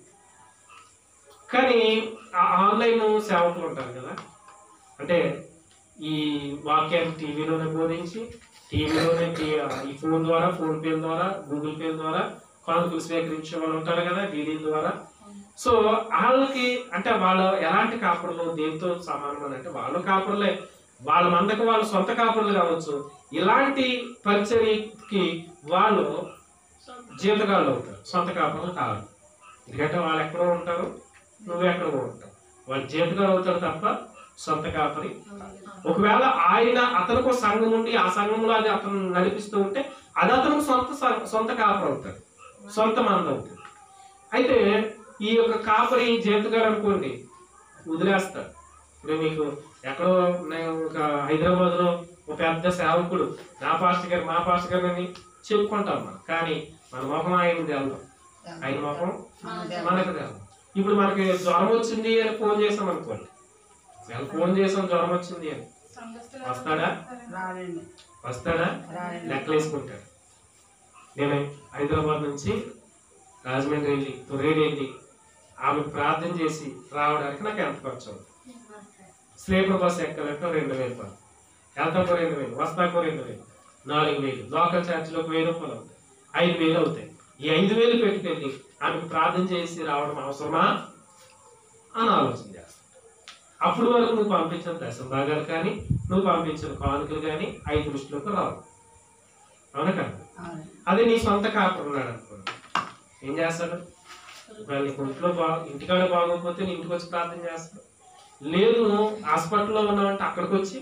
కానీ ఆ ఆన్లైన్ సేవకులు ఉంటారు కదా, అంటే ఈ వాక్యాన్ని టీవీలోనే బోధించి టీవీలోనే ఈ ఫోన్ ద్వారా, ఫోన్ పే ద్వారా, గూగుల్ పే ద్వారా కానుకలు స్వీకరించే వాళ్ళు ఉంటారు కదా, డీడీ ద్వారా. సో వాళ్ళకి అంటే వాళ్ళు ఎలాంటి కాపురలు, దేంతో సమానం అంటే వాళ్ళు కాపురలే, వాళ్ళ మందకు వాళ్ళు సొంత కాపురలు కావచ్చు. ఇలాంటి పరిచర్యకి వాళ్ళు జీతగాళ్ళు అవుతారు, సొంత కాపురలు కాదు. ఎందుకంటే వాళ్ళు ఎక్కడో ఉంటారు, నువ్వు ఎక్కడో ఉంటావు. వాళ్ళు జీతగాళ్ళు అవుతారు తప్ప సొంత కాపరి. ఒకవేళ ఆయన అతనికి సంఘం ఉండి ఆ సంఘంలో అది అతను నడిపిస్తూ ఉంటే అది అతనికి సొంత సొంత కాపరి అవుతాడు, సొంత మంద అవుతుంది. అయితే ఈ యొక్క కాపరి జీతగాడు అనుకోండి వదిలేస్తాడు. ఇప్పుడు మీకు ఎక్కడో నేను ఒక హైదరాబాద్ లో ఒక పెద్ద సేవకుడు నా పాస్టర్ గారు మా పాస్టర్ గారు అని చెప్పుకుంటాం మనం, కానీ మన ముఖం ఆయన తెలదాం, ఆయన ముఖం మనకు తెలదాం. ఇప్పుడు మనకి జ్వరం వచ్చింది అని ఫోన్ చేసాం అనుకోండి, నేను ఫోన్ చేసాం జ్వరం వచ్చింది అని, వస్తాడా? వస్తాడా? లెక్కలేసుకుంటాడు. నేను హైదరాబాద్ నుంచి రాజమండ్రి వెళ్ళి తొర్రేడు వెళ్ళి ఆమె ప్రార్థన చేసి రావడానికి నాకు ఎంత ఖర్చు అవుతుంది? స్లీపర్ బస్సు ఎక్కాలంటే రెండు వేలు పడుతుంది, వెళ్తాకో రెండు వేలు, వస్తాకో రెండు వేలు, నాలుగు వేలు లోకల్ ఛార్జీలో ఒక వెయ్యి రూపాయలు అవుతాయి, ఐదు వేలు అవుతాయి. ఈ ఐదు వేలు పెట్టుకెళ్ళి ఆమెకు ప్రార్థన చేసి రావడం అవసరమా అని ఆలోచన చేస్తాను. అప్పుడు వరకు నువ్వు పంపించిన దశం భాగాలు కానీ నువ్వు పంపించిన కానుకలు కానీ ఐదు దృష్టిలోకి రావు. అవునా కదా? అదే నీ సొంత కాపురం ఉన్నాడు అనుకోండి, ఏం చేస్తాడు? నీకు ఇంట్లో బా ఇంటికాడ బాగోకపోతే నీ ఇంటికి వచ్చి ప్రార్థన చేస్తాడు. లేదు హాస్పిటల్లో ఉన్నావంటే అక్కడికి వచ్చి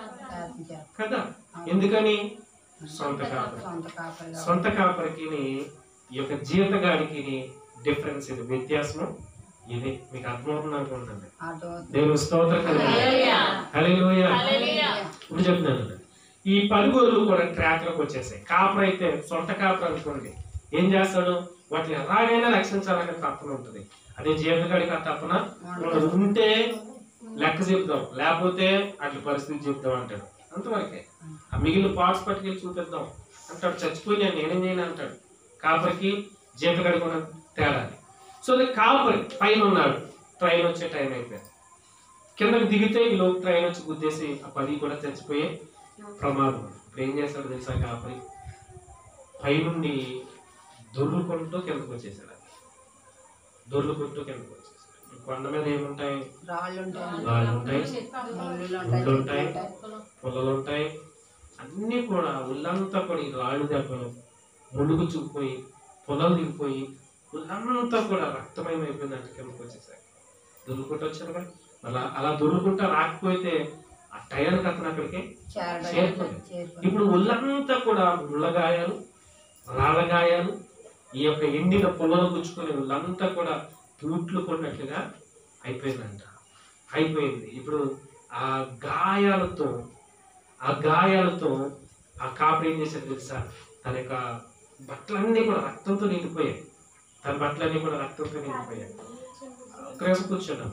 కదా. ఎందుకని? సొంత కాపరి. సొంత కాపరికి ఈ యొక్క జీతగాడికి డిఫరెన్స్ ఇది, వ్యత్యాసం ఇది. మీకు అర్థమవుతుంది అనుకుంటుంది. దేవుని స్తోత్రం హల్లెలూయా. ఇప్పుడు చెప్తున్నాను, ఈ పది గొర్రెలు కూడా ట్రాక్ లోకి వచ్చేసాయి. కాపర్ అయితే సొంత కాపర్ అనుకోండి, ఏం చేస్తాడు? వాటిని ఎలాగైనా రక్షించాలనే తపన ఉంటుంది. అదే జీతగాడికి ఆ తపన ఉంటే లెక్క చెప్తాం, లేకపోతే అట్ల పరిస్థితి చెప్తాం అంటాడు. అంతవరకే. ఆ మిగిలిన పార్ట్స్ పట్టుకెళ్ళి చూపిద్దాం అంటాడు. చచ్చిపోయి నేను నేనేం చేయను అంటాడు. కాపరికి జీతగాడికి ఉన్న తేడా. సో అది కాపరి పైన ఉన్నాడు, ట్రైన్ వచ్చే టైం అయిపోయింది. కిందకి దిగితే ఈ లోపు ట్రైన్ వచ్చి గుద్దేసి ఆ పది కూడా చచ్చిపోయే ప్రమాదం. ఇప్పుడు ఏం చేస్తాడు తెలుసా? కాపరి పైనుండి దొర్లుకుంటూ కిందకు వచ్చేసాడు. దొర్లుకుంటూ కిందకు వచ్చేసాడు. కొండ మీద ఏముంటాయి? రాళ్ళు ఉంటాయి, ముళ్ళు ఉంటాయి, పొలలు ఉంటాయి, అన్ని కూడా ఒళ్ళంతా కూడా ఈ రాళ్ళు దెబ్బలు ముడుగు చూపిపోయి పొలాలు దిగిపోయి ఒళ్ళంతా కూడా రక్తమయం అయిపోయిందంటే కిందకు వచ్చేసాడు. దొర్లుకుంటూ వచ్చారు కదా. అలా అలా దొర్లుకుంటా రాకపోతే ఆ టైర్ కత్తన అక్కడికి చేరుకుంది. ఇప్పుడు ఒళ్ళంతా కూడా ముళ్ళగాయాలు, రాళ్ళ గాయాలు, ఈ యొక్క ఎండిన పొలాలు గుచ్చుకొని ఒళ్ళంతా కూడా తూట్లు కొన్నట్లుగా అయిపోయిందంట. అయిపోయింది. ఇప్పుడు ఆ గాయాలతో ఆ గాయాలతో ఆ కాపరి ఏం చేశాడు తెలుసా? తన యొక్క బట్టలన్నీ కూడా రక్తంతో నిండిపోయాయి. తన బట్టలన్నీ కూడా రక్తంతో నిండిపోయాయి. ఒక్కరేసి కూర్చున్నాం.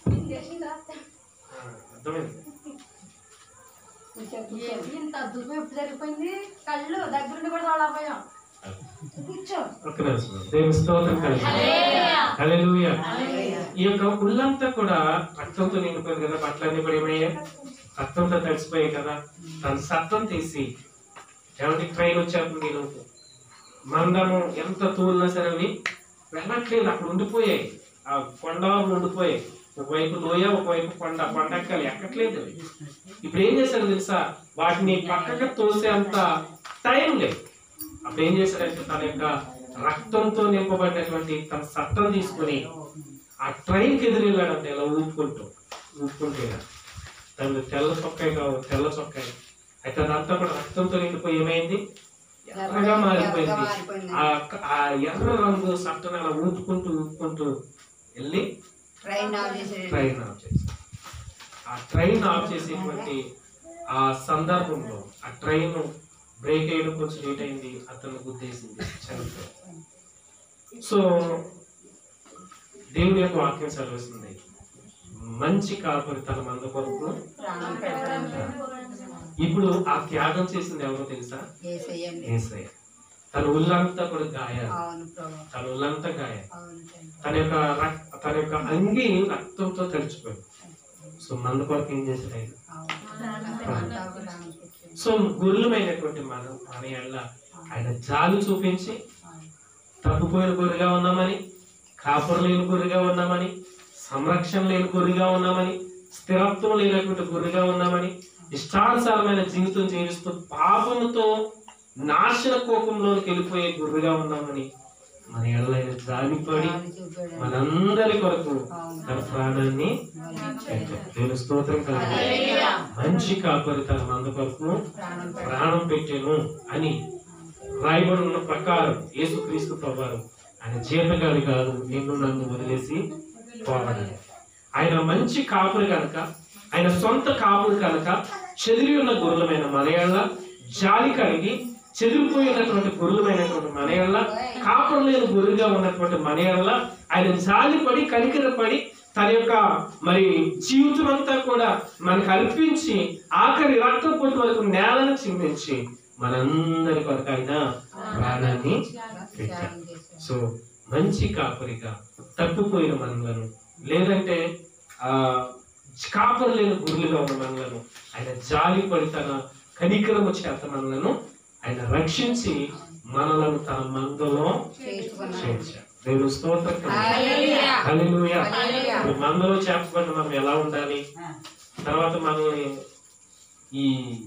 అర్థమైంది? జరిగిపోయింది కళ్ళు దగ్గర కూడా చూడలేకపోయాం. ఈ యొక్క ఉళ్ళంతా కూడా రక్తంతో నిండిపోయింది కదా. బట్టలన్నీ కూడా ఏమయ్యాయి? రక్తంతో తడిసిపోయాయి కదా. తన సత్తం తీసి ఏమంటే ట్రైన్ వచ్చేస్తుంది లోపు మందము ఎంత తూలినా సరే అవి వెళ్ళట్లేదు, అక్కడ ఉండిపోయాయి. ఆ కొండ ఉండిపోయాయి. ఒకవైపు లోయ, ఒకవైపు కొండ. కొండ ఎక్కాలి, ఎక్కట్లేదు. ఇప్పుడు ఏం చేశాడు తెలుసా? వాటిని పక్కకు తోసే అంత టైం లేదు. అప్పుడు ఏం చేశాడంటే తన యొక్క రక్తంతో నింపబడినటువంటి తన సత్తం తీసుకుని ఆ ట్రైన్కి ఎదురెళ్ళాడంటే ఇలా ఊపుకుంటూ ఊపుకుంటూ దాని తెల్ల చొక్కాయి కావు, తెల్ల చొక్కాయి అయితే అదంతా కూడా రక్తంతో నిండిపోయి ఏమైంది? ఎర్రగా మారిపోయింది. ఆ ఎర్ర రంగు సట్టను అలా ఊపుకుంటూ ఊపుకుంటూ వెళ్ళి ట్రైన్ ఆఫ్ చేసి ఆ ట్రైన్ ఆఫ్ చేసేటువంటి ఆ సందర్భంలో ఆ ట్రైన్ బ్రేక్ అయ్యడం కొంచెం లేట్ అయింది, అతను గుద్దేసింది, చనిపోయాడు. సో దేవుని యొక్క వాక్యం సెలవిస్తుంది, మంచి కాపరి తన మంద కొరకు. ఇప్పుడు ఆ త్యాగం చేసింది ఎవరో తెలుసా? యేసయ్య. తన ఉల్లంతా కూడా గాయాలు, తన ఉల్లంతా గాయాలు, తన యొక్క తన యొక్క అంగి రక్తంతో తడిచిపోయింది. సో మంద కొరకు ఏం చేశాడు ఆయన? సో గుర్రమైనటువంటి మనం మన ఎళ్ళ ఆయన జాలి చూపించి తప్పిపోయిన గొర్రెగా ఉన్నామని, కాపురం లేని గొర్రెగా ఉన్నామని, సంరక్షణ లేని గొర్రెగా ఉన్నామని, స్థిరత్వం లేనటువంటి గొర్రెగా ఉన్నామని, ఇష్టానుసారమైన జీవితం జీవిస్తూ పాపముతో నాశన కోపంలోకి వెళ్ళిపోయే గొర్రెగా ఉన్నామని మన ఎడలైన జాలిపడి మనందరి కొరకు తన ప్రాణాన్ని దేవుని స్తోత్రం కలుగుతుంది. మంచి కాపరి తన మంద కొరకు ప్రాణం పెట్టాను అని రాయబడి ఉన్న ప్రకారం యేసుక్రీస్తు ప్రభువారు ఆయన జీతగాడి కాదు, నిన్ను నన్ను వదిలేసి పోవాలి. ఆయన మంచి కాపురి కనుక, ఆయన సొంత కాపురి కనుక చెదిరి ఉన్న గొర్రెలమైన మనయళ్ళ జాలి కలిగి, చెదిరిపోయినటువంటి గొర్రెలమైనటువంటి మనయళ్ళ, కాపురం లేని గొర్రెగా ఉన్నటువంటి మనయళ్ళ ఆయన జాలి పడి కనికరపడి తన యొక్క మరి జీవితం అంతా కూడా మనకు అర్పించి ఆఖరి రక్తం పొట్టు వరకు నేలను చిందించి మనందరి కొరకు ఆయన ప్రాణాన్ని పెట్టారు. సో మంచి కాపరిగా తప్పిపోయిన మనలను, లేదంటే ఆ కాపరి లేని గురులుగా ఉన్న మనలను ఆయన జాలి పడి తన కనికరము చేత మనలను ఆయన రక్షించి మనలను తన మందలో చేర్చాడు. దేవుని స్తోత్రం. హల్లెలూయా. మందలో చేర్చబడిన మనం ఎలా ఉండాలి? తర్వాత మనల్ని ఈ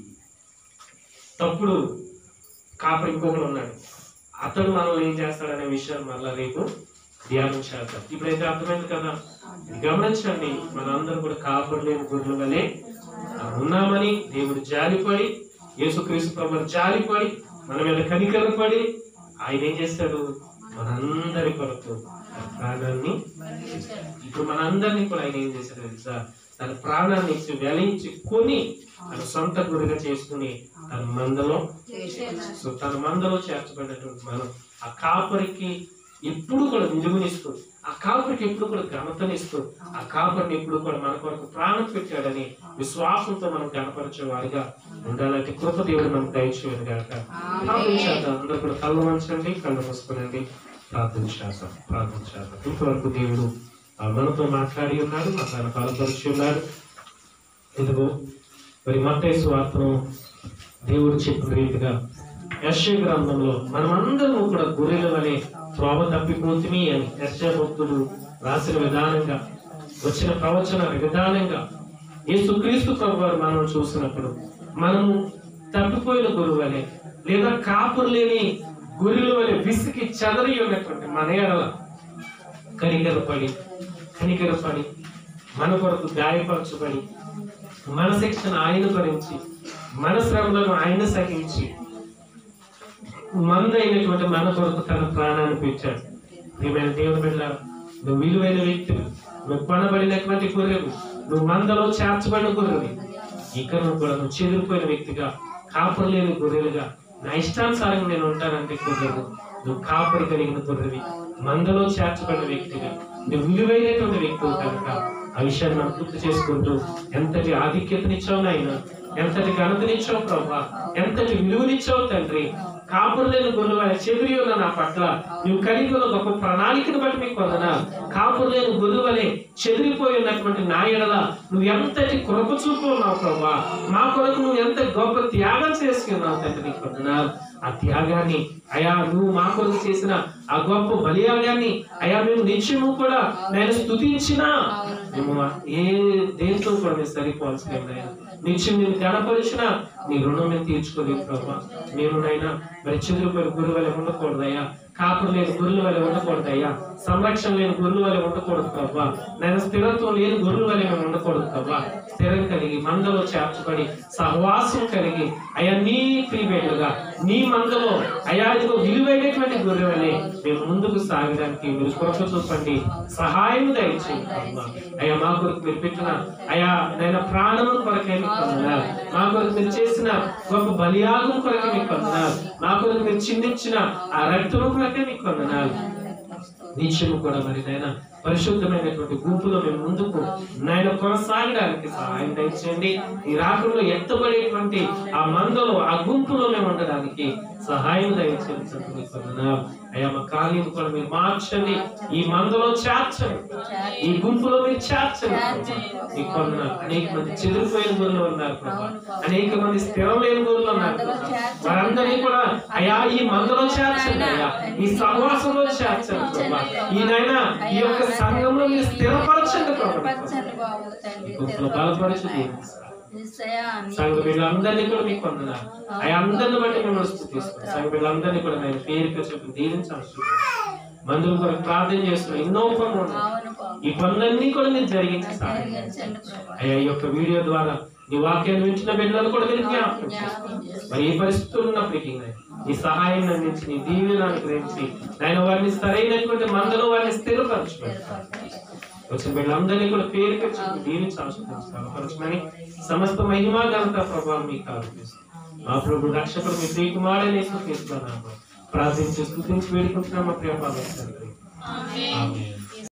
తప్పుడు కాపరి ఇంకొకడు ఉన్నాడు, అతడు మనల్ని ఏం చేస్తాడనే విషయాన్ని మళ్ళా రేపు ధ్యానం చేద్దాం. ఇప్పుడైతే అర్థమైంది కదా. గమనించండి, మనందరం కూడా కాపరి లేని గొర్రెల వలె ఉన్నామని దేవుడు జాలిపడి, యేసుక్రీస్తు ప్రభువు జాలిపడి మన మీద కనికరపడి ఆయన ఏం చేస్తాడు? మనందరి కొరకు ప్రాణాన్ని, ఇప్పుడు మనందరినీ కూడా ఆయన ఏం చేశాడు తెలుసా? తన ప్రాణాన్ని ఇచ్చి వెలించి కొని తన సొంత గురిగా చేసుకుని తన మందలో, సో తన మందలో చేర్చబడినటువంటి మనం ఆ కాపరికి ఎప్పుడు కూడా విలువనిస్తూ, ఆ కాపరికి ఎప్పుడు కూడా ఘనతనిస్తూ, ఆ కాపరిని ఎప్పుడు కూడా మన కొరకు ప్రాణం పెట్టాడని విశ్వాసంతో మనం కనపరిచే వారిగా ఉండాలంటే కృప దేవుడు మనకు దయచేయను గాక. ప్రార్థించేద్దాం. అందరూ కూడా కళ్ళు వంచండి, కళ్ళు మూసుకోనండి. ప్రార్థించేద్దాం ప్రార్థించేద్దాం ఇంతవరకు దేవుడు మనతో మాట్లాడి ఉన్నాడు, మన బలపరిచి ఉన్నాడు. ఇదిగో మరి మత్తయి సువార్తను దేవుడు చెప్పిన రీతిగా యెషయా గ్రంథంలో మనమందరము కూడా గొర్రెల వలె త్రోవ తప్పిపోతుమి అని యెషయా భక్తుడు రాసిన విధానంగా, వచ్చిన ప్రవచన విధానంగా యేసుక్రీస్తు ప్రభువారు మనం చూసినప్పుడు మనము తప్పిపోయిన గొర్రెల వలె లేదా కాపురు లేని గొర్రెల వలె విసికి చెదరి ఉన్నటువంటి మన ఎడల కనికరపడి కనికరపడి మన కొరకు గాయపరచబడి మన శిక్షను ఆయన భరించి మన శ్రమలను ఆయన సహించి మందైనటువంటి మన కొరకు తన ప్రాణాన్ని పెంచాడు. ప్రియమైన దేవుని బిడ్డ, నువ్వు విలువైన వ్యక్తులు, నువ్వు కొనబడినటువంటి గొర్రెలు, నువ్వు మందలో చేర్చబడిన గొర్రెలు. ఇక నువ్వు కూడా నువ్వు చెదిరిపోయిన వ్యక్తిగా, కాపరి లేని గొర్రెలుగా, నా ఇష్టానుసారంగా నేను ఉంటానంటే గొర్రెలు, నువ్వు కాపరి కలిగిన గొర్రెవి, మందలో చేర్చబడిన వ్యక్తిగా, నువ్వు విలువైనటువంటి వ్యక్తులు కనుక ఆ విషయాన్ని మనం గుర్తు చేసుకుంటూ ఎంతటి ఆధిక్యతనిచ్చావు నాయన, ఎంతటి ఘనతనిచ్చావు ప్రభా, ఎంతటి విలువనిచ్చావు తండ్రి. కాపురు లేని గొర్రెలు ఆయన చెదిరి ఉన్న నా పట్ల నువ్వు కలిగి ఉన్న గొప్ప ప్రణాళికను బట్టి మీకు వందనాలు. కాపురు లేని గొర్రెల వలె చెదిరిపోయి ఉన్నటువంటి నా ఎడల నువ్వు ఎంతటి కృప చూపు ఉన్నావు ప్రభా. మా కొరకు నువ్వు ఎంత గొప్ప త్యాగం చేసుకున్నావు తండ్రి, నీకు వందనాలు. ఆ త్యాగాన్ని అయా నువ్వు మా కొరకు చేసిన ఆ గొప్ప బలియాగాన్ని అయా మేము నిత్యము కూడా నేను స్తుతించినా మేము ఏ దేంతో కూడా మేము సరిపోవాల్సిన నిత్యం నేను గణపరిచిన నీ రుణం మేము తీర్చుకోలేదు ప్రభా. మేము నైనా మరి చెదిరిపోయిన గురువు వల్ల ఉండకూడదయ్యా, కాపురు లేని గొర్రెల వల్ల ఉండకూడదయ్యా, సంరక్షణ లేని గొర్రెల వల్ల ఉండకూడదు ప్రభా. నేను స్థిరత్వం లేని గొర్రెల వల్ల మేము ఉండకూడదు ప్రభా. స్థిరం కలిగి మందలో చేర్చబడి సహవాసం కలిగి అయా నీ ప్రియబిడ్డలుగా నీ మందలో అయా ఇదిగో విలువైనటువంటి గొర్రె వల్లే మేము ముందుకు సాగడానికి మీరు కృప చూపండి, సహాయం దయచేయండి ప్రభా. అయా మా కొరకు మీరు పెట్టిన అయా నేను ప్రాణము కొరకే మీకు వందనాలు, మా కొరకు మీరు చేసిన గొప్ప బలియాగం కొరకే మీకు వందనాలు, మా కొరకు మీరు చిందించిన ఆ రక్తము కొరకే మీకు వందనాలు. నిత్యము కూడా మరి నాయన పరిశుద్ధమైనటువంటి గుంపులో మేము ముందుకు నాయన కొనసాగడానికి సహాయం దయచేయండి. ఈ రాత్రుల్లో ఎత్తబడేటువంటి ఆ మందలో ఆ గుంపులో మేము ఉండడానికి సహాయం దయచేయండి. అయ్యా మా ఖాళీని కూడా మీరు మార్చండి, ఈ మందలో చేర్చండి, ఈ గుంపులో మీరు చేర్చండి. ఈ కొన్న అనేక మంది చెదిరిపోయిన గొర్రెలు ఉన్నారు ప్రభా, అనేక మంది స్థిరం లేని గొర్రెలు ఉన్నారు, వారందరినీ కూడా అయా ఈ మందలో చేర్చండి, అయ్యా ఈ సహవాసంలో చేర్చండి ప్రభా. ఈ నాయన ఈ యొక్క సంఘంలో మీరు స్థిరపరచండి ప్రభా, బలపరచండి. సంఘ బిడ్డలందరినీ కూడా మీకు వందనాలు. అవి అందరిని బట్టి మేము స్తుతిస్తాం. సంఘ బిడ్డలందరినీ కూడా నేను పేరుగా చెప్పి దీవించాల్సి మందుల కొరకు ప్రార్థన చేస్తున్నాం. ఎన్నో పనులు ఈ పనులన్నీ కూడా మీరు జరిగించి అయ్యా ఈ యొక్క వీడియో ద్వారా నీ వాక్యాన్ని వింటున్న బిడ్డలను కూడా మీరు జ్ఞాపకం చేసుకోండి. మరి ఏ పరిస్థితులు ఉన్నప్పటికీ ఈ సహాయం అందించి నీ దీవెన అనుగ్రహించి ఆయన వారిని సరైనటువంటి మందలో వారిని స్థిరపరచుకోండి. వచ్చిన బిడ్డలందరినీ కూడా పేరు పెట్టి దీవించాల్సి సమస్త మహిమా ఘనత ప్రభావం మీకు ఆలోచిస్తాం. మా ప్రభు రక్షకుడు మీ ప్రియ కుమారుడైన యేసుక్రీస్తు నామములో ప్రార్థించి స్తుతించి వేడుకుంటున్నాం మా ప్రియ పరమ తండ్రి. ఆమేన్.